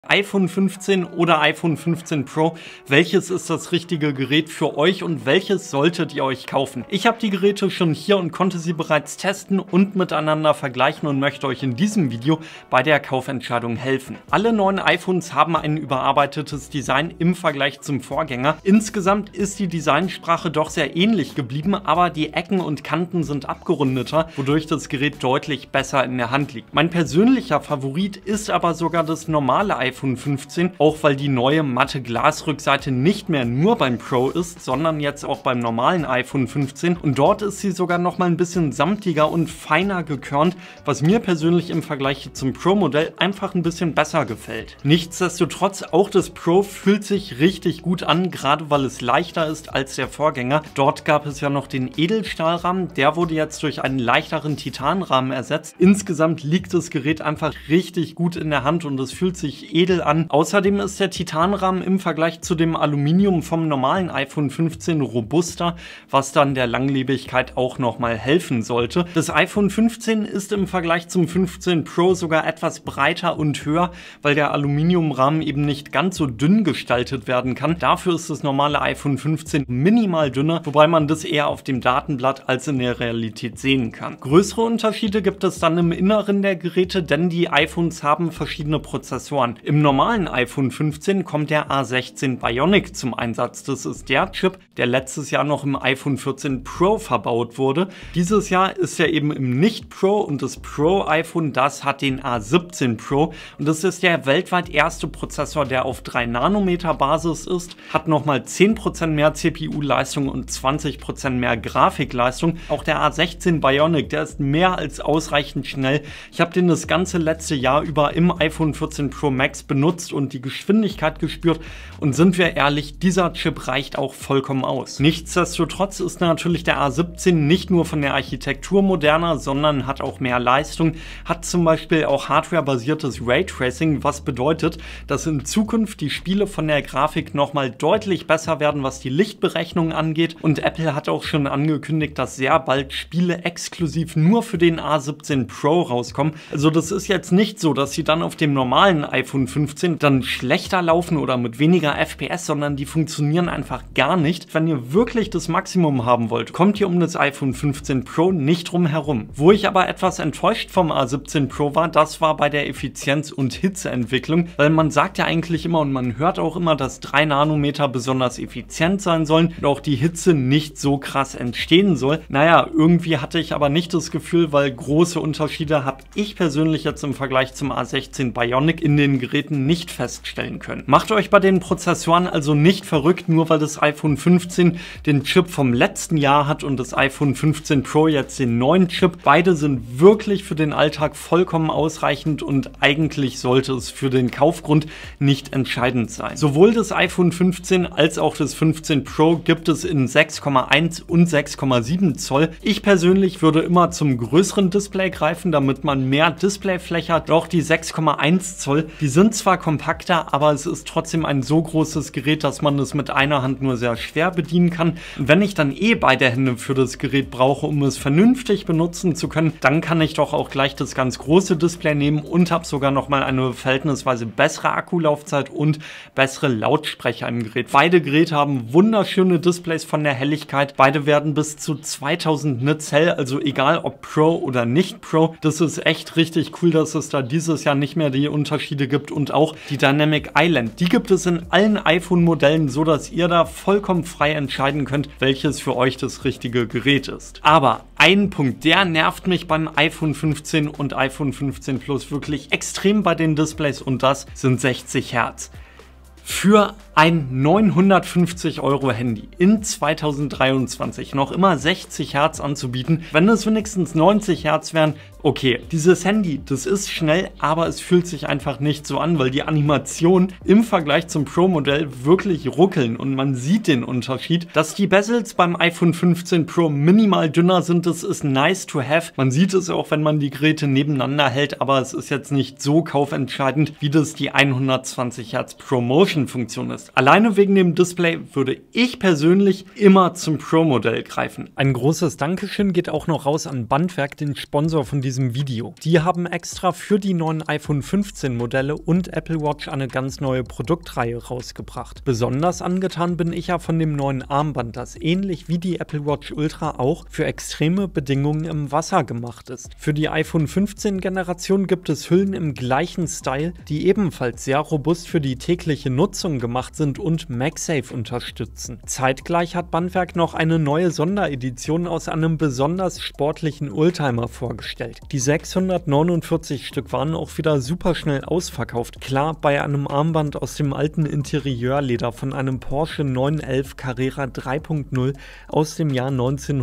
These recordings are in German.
iPhone 15 oder iPhone 15 Pro, welches ist das richtige Gerät für euch und welches solltet ihr euch kaufen? Ich habe die Geräte schon hier und konnte sie bereits testen und miteinander vergleichen und möchte euch in diesem Video bei der Kaufentscheidung helfen. Alle neuen iPhones haben ein überarbeitetes Design im Vergleich zum Vorgänger. Insgesamt ist die Designsprache doch sehr ähnlich geblieben, aber die Ecken und Kanten sind abgerundeter, wodurch das Gerät deutlich besser in der Hand liegt. Mein persönlicher Favorit ist aber sogar das normale iPhone 15, auch weil die neue matte Glasrückseite nicht mehr nur beim Pro ist, sondern jetzt auch beim normalen iPhone 15 und dort ist sie sogar noch mal ein bisschen samtiger und feiner gekörnt, was mir persönlich im Vergleich zum Pro-Modell einfach ein bisschen besser gefällt. Nichtsdestotrotz, auch das Pro fühlt sich richtig gut an, gerade weil es leichter ist als der Vorgänger. Dort gab es ja noch den Edelstahlrahmen, der wurde jetzt durch einen leichteren Titanrahmen ersetzt. Insgesamt liegt das Gerät einfach richtig gut in der Hand und es fühlt sich edel an. Außerdem ist der Titanrahmen im Vergleich zu dem Aluminium vom normalen iPhone 15 robuster, was dann der Langlebigkeit auch nochmal helfen sollte. Das iPhone 15 ist im Vergleich zum 15 Pro sogar etwas breiter und höher, weil der Aluminiumrahmen eben nicht ganz so dünn gestaltet werden kann. Dafür ist das normale iPhone 15 minimal dünner, wobei man das eher auf dem Datenblatt als in der Realität sehen kann. Größere Unterschiede gibt es dann im Inneren der Geräte, denn die iPhones haben verschiedene Prozessoren. Im normalen iPhone 15 kommt der A16 Bionic zum Einsatz. Das ist der Chip, der letztes Jahr noch im iPhone 14 Pro verbaut wurde. Dieses Jahr ist er eben im Nicht-Pro und das Pro-iPhone, das hat den A17 Pro und das ist der weltweit erste Prozessor, der auf 3 Nanometer Basis ist, hat nochmal 10% mehr CPU-Leistung und 20% mehr Grafikleistung. Auch der A16 Bionic, der ist mehr als ausreichend schnell. Ich habe den das ganze letzte Jahr über im iPhone 14 Pro Max benutzt und die Geschwindigkeit gespürt und sind wir ehrlich, dieser Chip reicht auch vollkommen aus. Nichtsdestotrotz ist natürlich der A17 nicht nur von der Architektur moderner, sondern hat auch mehr Leistung, hat zum Beispiel auch hardwarebasiertes Raytracing, was bedeutet, dass in Zukunft die Spiele von der Grafik nochmal deutlich besser werden, was die Lichtberechnung angeht und Apple hat auch schon angekündigt, dass sehr bald Spiele exklusiv nur für den A17 Pro rauskommen. Also das ist jetzt nicht so, dass sie dann auf dem normalen iPhone 15 dann schlechter laufen oder mit weniger FPS, sondern die funktionieren einfach gar nicht. Wenn ihr wirklich das Maximum haben wollt, kommt ihr um das iPhone 15 Pro nicht drum herum. Wo ich aber etwas enttäuscht vom A17 Pro war, das war bei der Effizienz- und Hitzeentwicklung, weil man sagt ja eigentlich immer und man hört auch immer, dass 3 Nanometer besonders effizient sein sollen und auch die Hitze nicht so krass entstehen soll. Naja, irgendwie hatte ich aber nicht das Gefühl, weil große Unterschiede habe ich persönlich jetzt im Vergleich zum A16 Bionic in den Geräten nicht feststellen können. Macht euch bei den Prozessoren also nicht verrückt, nur weil das iPhone 15 den Chip vom letzten Jahr hat und das iPhone 15 Pro jetzt den neuen Chip. Beide sind wirklich für den Alltag vollkommen ausreichend und eigentlich sollte es für den Kaufgrund nicht entscheidend sein. Sowohl das iPhone 15 als auch das 15 Pro gibt es in 6,1 und 6,7 Zoll. Ich persönlich würde immer zum größeren Display greifen, damit man mehr Displayfläche hat. Auch die 6,1 Zoll, die sind zwar kompakter, aber es ist trotzdem ein so großes Gerät, dass man es mit einer Hand nur sehr schwer bedienen kann. Und wenn ich dann beide Hände für das Gerät brauche, um es vernünftig benutzen zu können, dann kann ich doch auch gleich das ganz große Display nehmen und habe sogar nochmal eine verhältnisweise bessere Akkulaufzeit und bessere Lautsprecher im Gerät. Beide Geräte haben wunderschöne Displays von der Helligkeit. Beide werden bis zu 2000 Nits hell, also egal ob Pro oder nicht Pro. Das ist echt richtig cool, dass es da dieses Jahr nicht mehr die Unterschiede gibt und auch die Dynamic Island. Die gibt es in allen iPhone-Modellen, so dass ihr da vollkommen frei entscheiden könnt, welches für euch das richtige Gerät ist. Aber ein Punkt, der nervt mich beim iPhone 15 und iPhone 15 Plus wirklich extrem bei den Displays und das sind 60 Hertz. Für ein 950 € Handy in 2023 noch immer 60 Hertz anzubieten, wenn es wenigstens 90 Hertz wären, okay, dieses Handy, das ist schnell, aber es fühlt sich einfach nicht so an, weil die Animationen im Vergleich zum Pro-Modell wirklich ruckeln und man sieht den Unterschied. Dass die Bezels beim iPhone 15 Pro minimal dünner sind, das ist nice to have. Man sieht es auch, wenn man die Geräte nebeneinander hält, aber es ist jetzt nicht so kaufentscheidend, wie das die 120 Hertz Pro-Motion-Funktion ist. Alleine wegen dem Display würde ich persönlich immer zum Pro-Modell greifen. Ein großes Dankeschön geht auch noch raus an Bandwerk, den Sponsor von diesem diesem Video. Die haben extra für die neuen iPhone 15 Modelle und Apple Watch eine ganz neue Produktreihe rausgebracht. Besonders angetan bin ich ja von dem neuen Armband, das ähnlich wie die Apple Watch Ultra auch für extreme Bedingungen im Wasser gemacht ist. Für die iPhone 15 Generation gibt es Hüllen im gleichen Style, die ebenfalls sehr robust für die tägliche Nutzung gemacht sind und MagSafe unterstützen. Zeitgleich hat Bandwerk noch eine neue Sonderedition aus einem besonders sportlichen Oldtimer vorgestellt. Die 649 Stück waren auch wieder super schnell ausverkauft. Klar, bei einem Armband aus dem alten Interieurleder von einem Porsche 911 Carrera 3.0 aus dem Jahr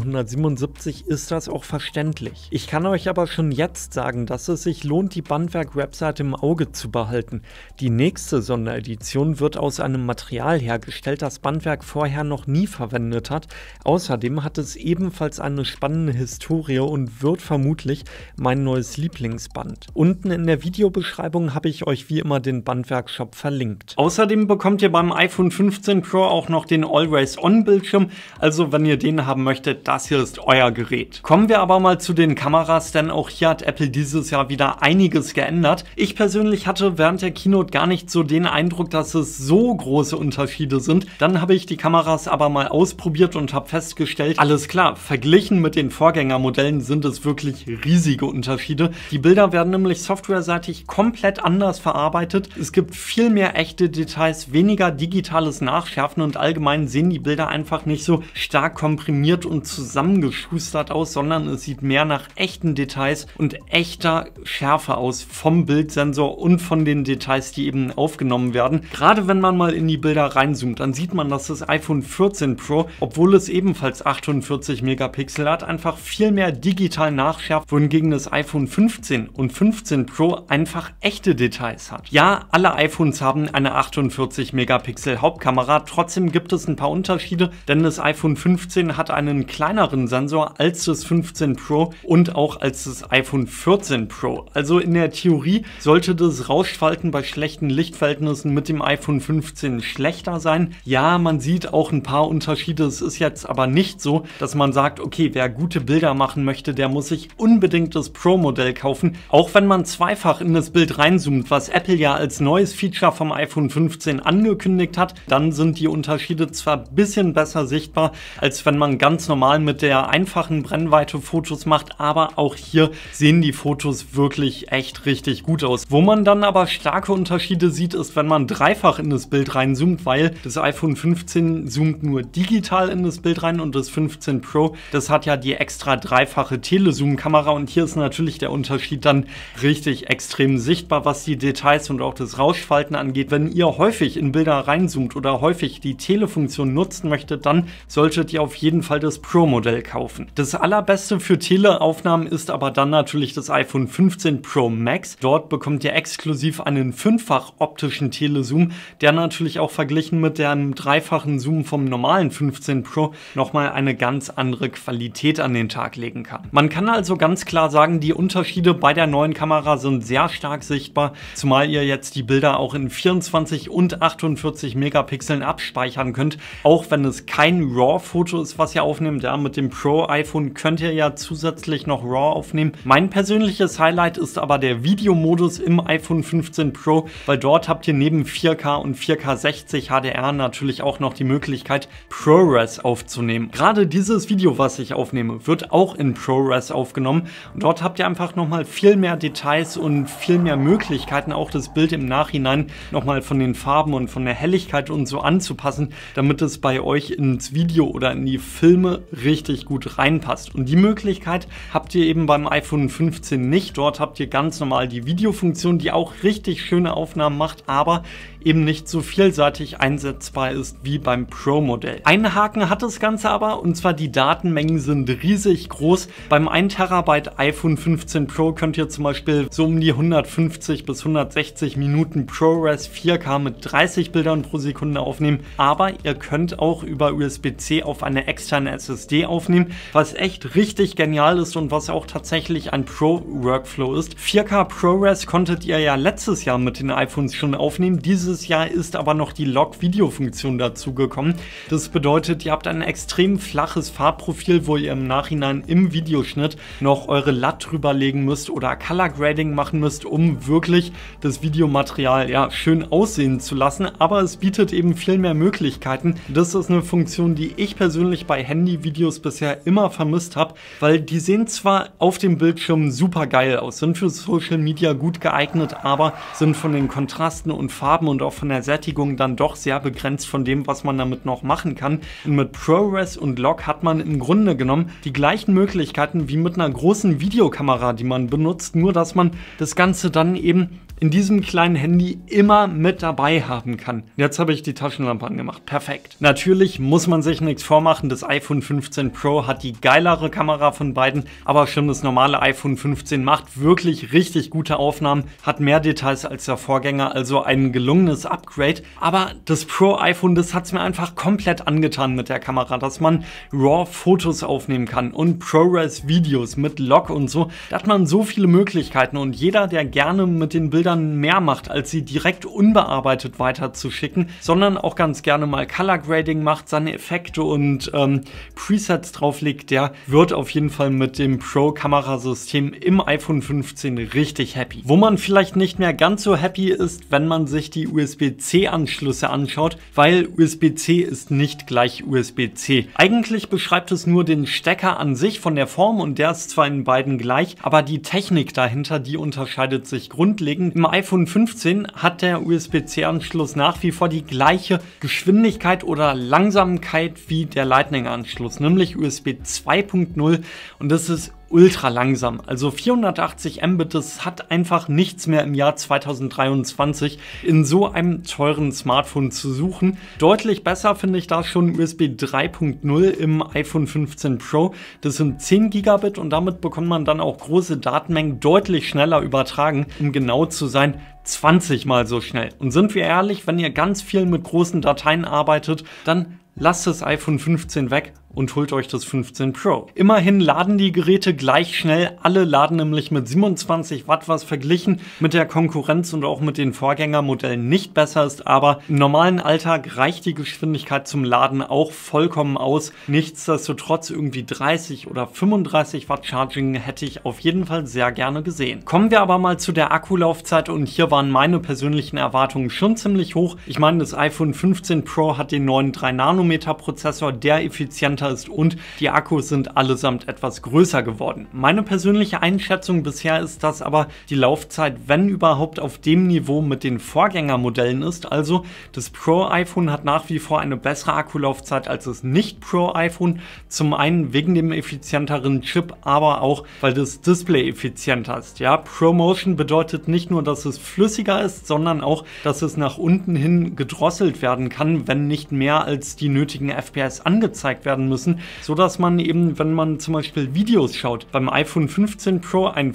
1977 ist das auch verständlich. Ich kann euch aber schon jetzt sagen, dass es sich lohnt, die Bandwerk-Website im Auge zu behalten. Die nächste Sonderedition wird aus einem Material hergestellt, das Bandwerk vorher noch nie verwendet hat. Außerdem hat es ebenfalls eine spannende Historie und wird vermutlich mein neues Lieblingsband. Unten in der Videobeschreibung habe ich euch wie immer den Bandwerk-Shop verlinkt. Außerdem bekommt ihr beim iPhone 15 Pro auch noch den Always-On-Bildschirm, also wenn ihr den haben möchtet, das hier ist euer Gerät. Kommen wir aber mal zu den Kameras, denn auch hier hat Apple dieses Jahr wieder einiges geändert. Ich persönlich hatte während der Keynote gar nicht so den Eindruck, dass es so große Unterschiede sind. Dann habe ich die Kameras aber mal ausprobiert und habe festgestellt, alles klar, verglichen mit den Vorgängermodellen sind es wirklich riesige Unterschiede. Die Bilder werden nämlich softwareseitig komplett anders verarbeitet. Es gibt viel mehr echte Details, weniger digitales Nachschärfen und allgemein sehen die Bilder einfach nicht so stark komprimiert und zusammengeschustert aus, sondern es sieht mehr nach echten Details und echter Schärfe aus vom Bildsensor und von den Details, die eben aufgenommen werden. Gerade wenn man mal in die Bilder reinzoomt, dann sieht man, dass das iPhone 14 Pro, obwohl es ebenfalls 48 Megapixel hat, einfach viel mehr digital nachschärft, wohingegen das iPhone 15 und 15 Pro einfach echte Details hat. Ja, alle iPhones haben eine 48 Megapixel Hauptkamera, trotzdem gibt es ein paar Unterschiede, denn das iPhone 15 hat einen kleineren Sensor als das 15 Pro und auch als das iPhone 14 Pro. Also in der Theorie sollte das Rauschverhalten bei schlechten Lichtverhältnissen mit dem iPhone 15 schlechter sein. Ja, man sieht auch ein paar Unterschiede. Es ist jetzt aber nicht so, dass man sagt, okay, wer gute Bilder machen möchte, der muss sich unbedingt das Pro-Modell kaufen. Auch wenn man zweifach in das Bild reinzoomt, was Apple ja als neues Feature vom iPhone 15 angekündigt hat, dann sind die Unterschiede zwar ein bisschen besser sichtbar, als wenn man ganz normal mit der einfachen Brennweite Fotos macht, aber auch hier sehen die Fotos wirklich echt richtig gut aus. Wo man dann aber starke Unterschiede sieht, ist, wenn man dreifach in das Bild reinzoomt, weil das iPhone 15 zoomt nur digital in das Bild rein und das 15 Pro, das hat ja die extra dreifache Telezoom-Kamera und hier ist natürlich der Unterschied dann richtig extrem sichtbar, was die Details und auch das Rauschverhalten angeht. Wenn ihr häufig in Bilder reinzoomt oder häufig die Telefunktion nutzen möchtet, dann solltet ihr auf jeden Fall das Pro-Modell kaufen. Das allerbeste für Teleaufnahmen ist aber dann natürlich das iPhone 15 Pro Max. Dort bekommt ihr exklusiv einen 5-fach optischen Telezoom, der natürlich auch verglichen mit dem dreifachen Zoom vom normalen 15 Pro nochmal eine ganz andere Qualität an den Tag legen kann. Man kann also ganz klar sagen, die Unterschiede bei der neuen Kamera sind sehr stark sichtbar, zumal ihr jetzt die Bilder auch in 24 und 48 Megapixeln abspeichern könnt, auch wenn es kein RAW-Foto ist, was ihr aufnehmt. Ja, mit dem Pro-iPhone könnt ihr ja zusätzlich noch RAW aufnehmen. Mein persönliches Highlight ist aber der Videomodus im iPhone 15 Pro, weil dort habt ihr neben 4K und 4K 60 HDR natürlich auch noch die Möglichkeit, ProRes aufzunehmen. Gerade dieses Video, was ich aufnehme, wird auch in ProRes aufgenommen und dort habt ihr einfach nochmal viel mehr Details und viel mehr Möglichkeiten, auch das Bild im Nachhinein nochmal von den Farben und von der Helligkeit und so anzupassen, damit es bei euch ins Video oder in die Filme richtig gut reinpasst. Und die Möglichkeit habt ihr eben beim iPhone 15 nicht. Dort habt ihr ganz normal die Videofunktion, die auch richtig schöne Aufnahmen macht, aber eben nicht so vielseitig einsetzbar ist wie beim Pro-Modell. Einen Haken hat das Ganze aber, und zwar die Datenmengen sind riesig groß. Beim 1 Terabyte iPhone 15 Pro könnt ihr zum Beispiel so um die 150 bis 160 Minuten ProRes 4K mit 30 Bildern pro Sekunde aufnehmen, aber ihr könnt auch über USB-C auf eine externe SSD aufnehmen, was echt richtig genial ist und was auch tatsächlich ein Pro-Workflow ist. 4K ProRes konntet ihr ja letztes Jahr mit den iPhones schon aufnehmen. Dieses Jahr ist aber noch die Log-Video-Funktion dazu gekommen. Das bedeutet, ihr habt ein extrem flaches Farbprofil, wo ihr im Nachhinein im Videoschnitt noch eure glatt drüber legen müsst oder Color Grading machen müsst, um wirklich das Videomaterial ja schön aussehen zu lassen. Aber es bietet eben viel mehr Möglichkeiten. Das ist eine Funktion, die ich persönlich bei Handyvideos bisher immer vermisst habe, weil die sehen zwar auf dem Bildschirm super geil aus, sind für Social Media gut geeignet, aber sind von den Kontrasten und Farben und auch von der Sättigung dann doch sehr begrenzt von dem, was man damit noch machen kann. Und mit ProRes und Log hat man im Grunde genommen die gleichen Möglichkeiten wie mit einer großen Videokamera, die man benutzt, nur dass man das Ganze dann eben in diesem kleinen Handy immer mit dabei haben kann. Jetzt habe ich die Taschenlampe angemacht. Perfekt. Natürlich muss man sich nichts vormachen. Das iPhone 15 Pro hat die geilere Kamera von beiden, aber schon das normale iPhone 15 macht wirklich richtig gute Aufnahmen, hat mehr Details als der Vorgänger, also ein gelungenes Upgrade. Aber das Pro iPhone, das hat es mir einfach komplett angetan mit der Kamera, dass man RAW-Fotos aufnehmen kann und ProRes-Videos mit Log und so. Da hat man so viele Möglichkeiten und jeder, der gerne mit den Bildern mehr macht, als sie direkt unbearbeitet weiterzuschicken, sondern auch ganz gerne mal Color Grading macht, seine Effekte und Presets drauflegt, der wird auf jeden Fall mit dem Pro-Kamerasystem im iPhone 15 richtig happy. Wo man vielleicht nicht mehr ganz so happy ist, wenn man sich die USB-C-Anschlüsse anschaut, weil USB-C ist nicht gleich USB-C. Eigentlich beschreibt es nur den Stecker an sich von der Form und der ist zwar in beiden gleich, aber die Technik dahinter, die unterscheidet sich grundlegend. Im iPhone 15 hat der USB-C-Anschluss nach wie vor die gleiche Geschwindigkeit oder Langsamkeit wie der Lightning-Anschluss, nämlich USB 2.0 und das ist ultra langsam. Also 480 Mbit, das hat einfach nichts mehr im Jahr 2023 in so einem teuren Smartphone zu suchen. Deutlich besser finde ich da schon USB 3.0 im iPhone 15 Pro. Das sind 10 Gigabit und damit bekommt man dann auch große Datenmengen deutlich schneller übertragen. Um genau zu sein, 20 mal so schnell. Und sind wir ehrlich, wenn ihr ganz viel mit großen Dateien arbeitet, dann lasst das iPhone 15 weg und holt euch das 15 Pro. Immerhin laden die Geräte gleich schnell. Alle laden nämlich mit 27 Watt, was verglichen mit der Konkurrenz und auch mit den Vorgängermodellen nicht besser ist. Aber im normalen Alltag reicht die Geschwindigkeit zum Laden auch vollkommen aus. Nichtsdestotrotz irgendwie 30 oder 35 Watt Charging hätte ich auf jeden Fall sehr gerne gesehen. Kommen wir aber mal zu der Akkulaufzeit und hier waren meine persönlichen Erwartungen schon ziemlich hoch. Ich meine, das iPhone 15 Pro hat den neuen 3-Nanometer Prozessor, der effizienter ist und die Akkus sind allesamt etwas größer geworden. Meine persönliche Einschätzung bisher ist, dass aber die Laufzeit, wenn überhaupt, auf dem Niveau mit den Vorgängermodellen ist. Also das Pro-iPhone hat nach wie vor eine bessere Akkulaufzeit als das Nicht-Pro-iPhone. Zum einen wegen dem effizienteren Chip, aber auch, weil das Display effizienter ist. Ja, ProMotion bedeutet nicht nur, dass es flüssiger ist, sondern auch, dass es nach unten hin gedrosselt werden kann, wenn nicht mehr als die nötigen FPS angezeigt werden müssen, so dass man eben, wenn man zum Beispiel Videos schaut, beim iPhone 15 Pro ein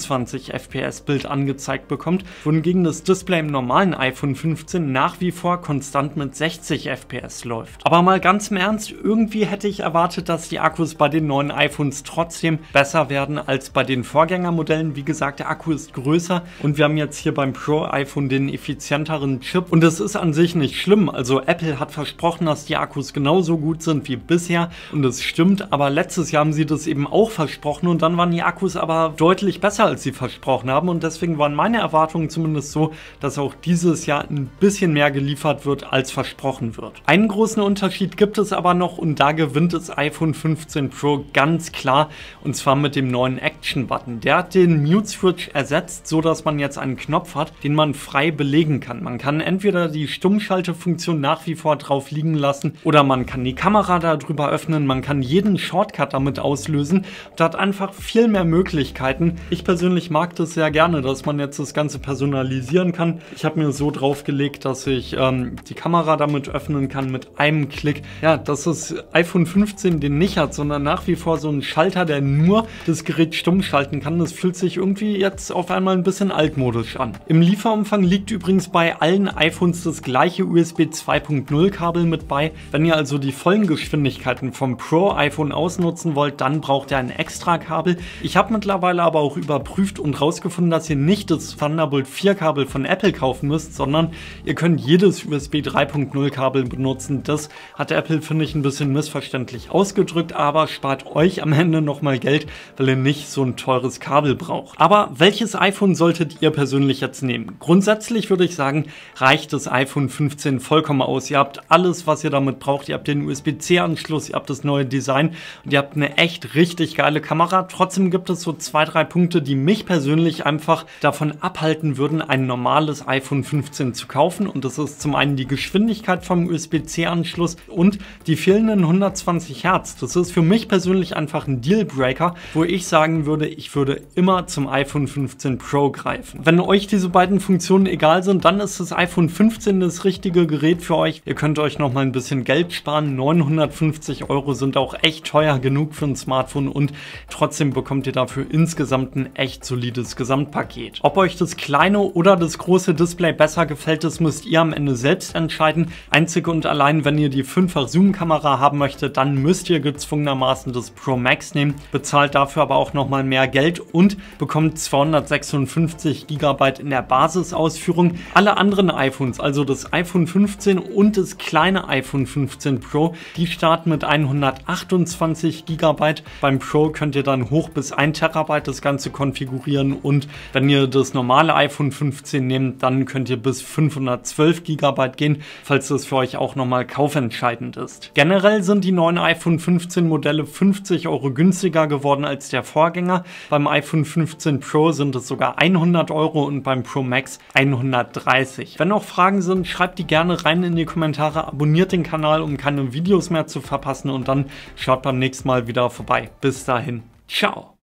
25 FPS Bild angezeigt bekommt, wohingegen das Display im normalen iPhone 15 nach wie vor konstant mit 60 FPS läuft. Aber mal ganz im Ernst, irgendwie hätte ich erwartet, dass die Akkus bei den neuen iPhones trotzdem besser werden als bei den Vorgängermodellen. Wie gesagt, der Akku ist größer und wir haben jetzt hier beim Pro-iPhone den effizienteren Chip und das ist an sich nicht schlimm. Also Apple hat versprochen, dass die Akkus genauso gut sind wie bisher und das stimmt, aber letztes Jahr haben sie das eben auch versprochen und dann waren die Akkus aber deutlich besser, als sie versprochen haben und deswegen waren meine Erwartungen zumindest so, dass auch dieses Jahr ein bisschen mehr geliefert wird, als versprochen wird. Einen großen Unterschied gibt es aber noch und da gewinnt das iPhone 15 Pro ganz klar und zwar mit dem neuen Action-Button. Der hat den Mute-Switch ersetzt, so dass man jetzt einen Knopf hat, den man frei belegen kann. Man kann entweder die Stummschaltefunktion nach wie vor drauf liegen lassen oder man kann die Kamera darüber öffnen, man kann jeden Shortcut damit auslösen und hat einfach viel mehr Möglichkeiten. Ich persönlich mag das sehr gerne, dass man jetzt das Ganze personalisieren kann. Ich habe mir so draufgelegt, dass ich die Kamera damit öffnen kann mit einem Klick. Ja, dass das iPhone 15 den nicht hat, sondern nach wie vor so ein Schalter, der nur das Gerät stumm schalten kann. Das fühlt sich irgendwie jetzt auf einmal ein bisschen altmodisch an. Im Lieferumfang liegt übrigens bei allen iPhones das gleiche USB 2.0 Kabel mit bei. Wenn ihr also die vollen Geschwindigkeit Möglichkeiten vom Pro-iPhone ausnutzen wollt, dann braucht ihr ein extra Kabel. Ich habe mittlerweile aber auch überprüft und rausgefunden, dass ihr nicht das Thunderbolt 4 Kabel von Apple kaufen müsst, sondern ihr könnt jedes USB 3.0 Kabel benutzen. Das hat Apple, finde ich, ein bisschen missverständlich ausgedrückt, aber spart euch am Ende nochmal Geld, weil ihr nicht so ein teures Kabel braucht. Aber welches iPhone solltet ihr persönlich jetzt nehmen? Grundsätzlich würde ich sagen, reicht das iPhone 15 vollkommen aus. Ihr habt alles, was ihr damit braucht. Ihr habt den USB-C-Anschluss, ihr habt das neue Design und ihr habt eine echt richtig geile Kamera. Trotzdem gibt es so 2, 3 Punkte, die mich persönlich einfach davon abhalten würden, ein normales iPhone 15 zu kaufen. Und das ist zum einen die Geschwindigkeit vom USB-C-Anschluss und die fehlenden 120 Hertz. Das ist für mich persönlich einfach ein Dealbreaker, wo ich sagen würde, ich würde immer zum iPhone 15 Pro greifen. Wenn euch diese beiden Funktionen egal sind, dann ist das iPhone 15 das richtige Gerät für euch. Ihr könnt euch noch mal ein bisschen Geld sparen. 950 € sind auch echt teuer genug für ein Smartphone und trotzdem bekommt ihr dafür insgesamt ein echt solides Gesamtpaket. Ob euch das kleine oder das große Display besser gefällt, das müsst ihr am Ende selbst entscheiden. Einzig und allein, wenn ihr die 5-fach Zoom-Kamera haben möchtet, dann müsst ihr gezwungenermaßen das Pro Max nehmen, bezahlt dafür aber auch nochmal mehr Geld und bekommt 256 GB in der Basisausführung. Alle anderen iPhones, also das iPhone 15 und das kleine iPhone 15 Pro, die starten mit 128 GB. Beim Pro könnt ihr dann hoch bis 1 TB das Ganze konfigurieren und wenn ihr das normale iPhone 15 nehmt, dann könnt ihr bis 512 GB gehen, falls das für euch auch nochmal kaufentscheidend ist. Generell sind die neuen iPhone 15 Modelle 50 € günstiger geworden als der Vorgänger. Beim iPhone 15 Pro sind es sogar 100 € und beim Pro Max 130. Wenn noch Fragen sind, schreibt die gerne rein in die Kommentare, abonniert den Kanal, um keine Videos mehr zu verpassen und dann schaut beim nächsten Mal wieder vorbei. Bis dahin, ciao!